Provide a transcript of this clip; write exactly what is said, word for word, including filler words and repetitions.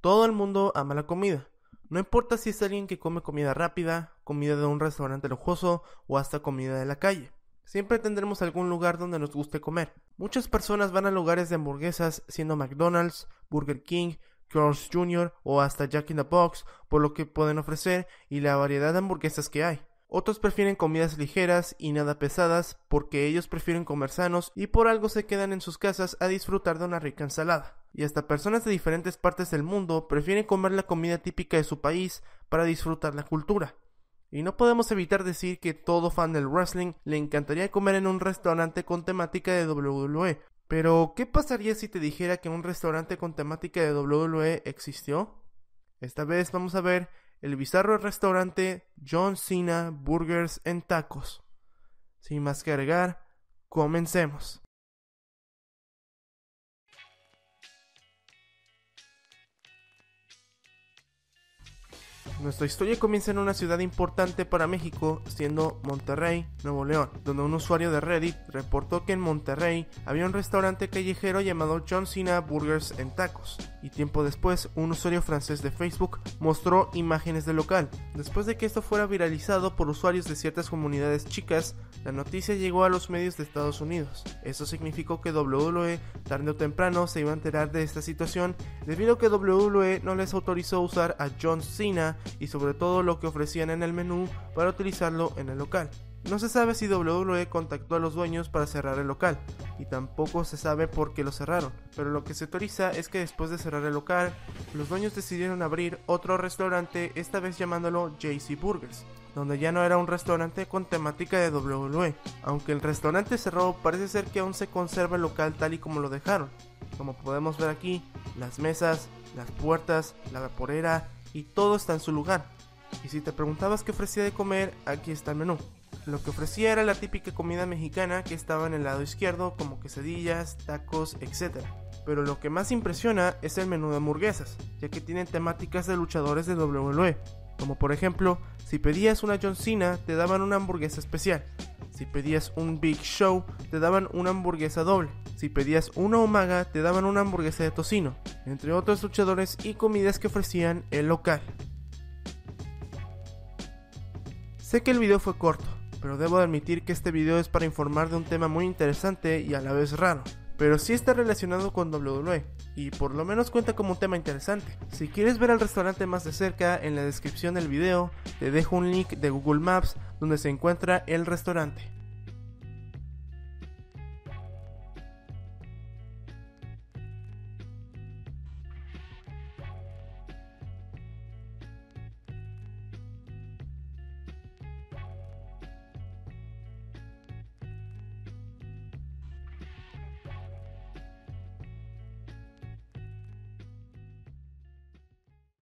Todo el mundo ama la comida. No importa si es alguien que come comida rápida, comida de un restaurante lujoso o hasta comida de la calle. Siempre tendremos algún lugar donde nos guste comer. Muchas personas van a lugares de hamburguesas siendo McDonald's, Burger King, Carl's junior o hasta Jack in the Box por lo que pueden ofrecer y la variedad de hamburguesas que hay. Otros prefieren comidas ligeras y nada pesadas porque ellos prefieren comer sanos y por algo se quedan en sus casas a disfrutar de una rica ensalada. Y hasta personas de diferentes partes del mundo prefieren comer la comida típica de su país para disfrutar la cultura. Y no podemos evitar decir que todo fan del wrestling le encantaría comer en un restaurante con temática de doble u doble u E. Pero, ¿qué pasaría si te dijera que un restaurante con temática de doble u doble u E existió? Esta vez vamos a ver el bizarro restaurante John Cena Burgers and Tacos. Sin más que agregar, comencemos. Nuestra historia comienza en una ciudad importante para México, siendo Monterrey, Nuevo León, donde un usuario de Reddit reportó que en Monterrey había un restaurante callejero llamado John Cena Burgers and Tacos, y tiempo después un usuario francés de Facebook mostró imágenes del local. Después de que esto fuera viralizado por usuarios de ciertas comunidades chicas, la noticia llegó a los medios de Estados Unidos. Eso significó que doble u doble u E tarde o temprano se iba a enterar de esta situación, debido a que doble u doble u E no les autorizó usar a John Cena y sobre todo lo que ofrecían en el menú para utilizarlo en el local. No se sabe si doble u doble u E contactó a los dueños para cerrar el local, y tampoco se sabe por qué lo cerraron, pero lo que se teoriza es que después de cerrar el local, los dueños decidieron abrir otro restaurante, esta vez llamándolo J C Burgers, donde ya no era un restaurante con temática de doble u doble u E. Aunque el restaurante cerró, parece ser que aún se conserva el local tal y como lo dejaron. Como podemos ver aquí, las mesas, las puertas, la vaporera y todo está en su lugar. Y si te preguntabas qué ofrecía de comer, aquí está el menú. Lo que ofrecía era la típica comida mexicana que estaba en el lado izquierdo, como quesadillas, tacos, etcétera. Pero lo que más impresiona es el menú de hamburguesas, ya que tienen temáticas de luchadores de doble u doble u E. Como por ejemplo, si pedías una John Cena, te daban una hamburguesa especial. Si pedías un Big Show, te daban una hamburguesa doble. Si pedías una Umaga, te daban una hamburguesa de tocino, entre otros luchadores y comidas que ofrecían el local. Sé que el video fue corto, pero debo admitir que este video es para informar de un tema muy interesante y a la vez raro, pero sí está relacionado con doble u doble u E, y por lo menos cuenta como un tema interesante. Si quieres ver al restaurante más de cerca, en la descripción del video te dejo un link de Google Maps donde se encuentra el restaurante.